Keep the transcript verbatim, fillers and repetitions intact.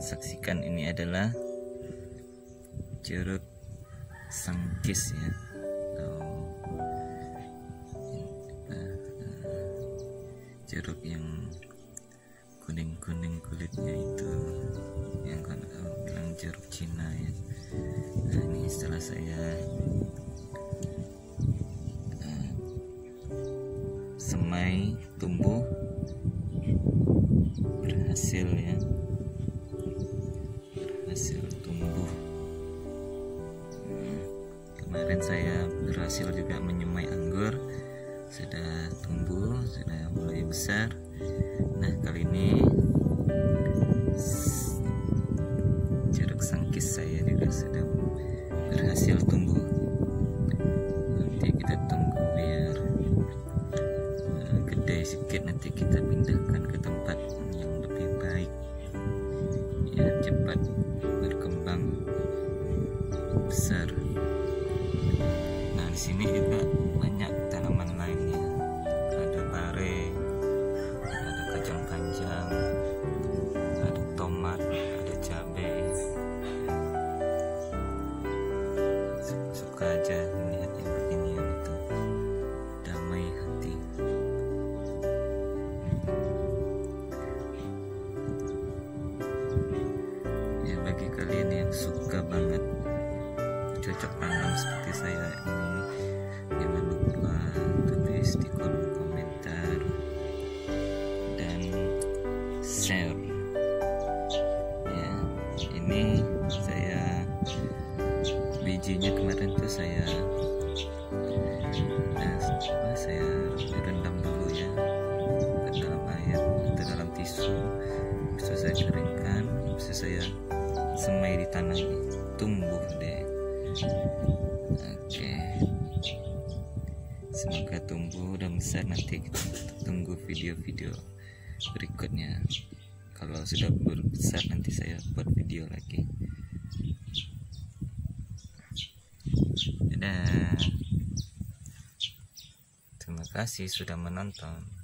saksikan ini adalah jeruk sangkis ya, atau jeruk yang kuning-kuning kulitnya itu, yang kan bilang jeruk Cina ya. Nah ini setelah saya uh, semai tumbuh berhasil ya, berhasil tumbuh. Hmm, kemarin saya berhasil juga menyemai anggur, sudah tumbuh, sudah mulai besar. Nah kali ini jeruk sangkis saya juga sudah berhasil tumbuh. Nanti kita tunggu biar uh, gede sedikit, nanti kita pindahkan ke tempat yang lebih baik ya, cepat berkembang besar. Nah di sini juga banyak tanaman lainnya, ada bare, ada kacang panjang, ada tomat, ada cabai. Suka aja melihat yang beginian itu, damai hati. Ya bagi kalian yang suka banget cocok tanam seperti saya ini, jangan lupa tulis di kolom komentar dan share ya. Ini saya bijinya kemarin tuh saya nah, apa, saya rendam dulu ya ke dalam air atau dalam tisu, bisa saya keringkan, bisa saya semai di tanah ini, tumbuh deh. Oke, semoga tumbuh dan besar. Nanti kita tunggu video-video berikutnya. Kalau sudah besar nanti saya buat video lagi. Dadah. Terima kasih sudah menonton.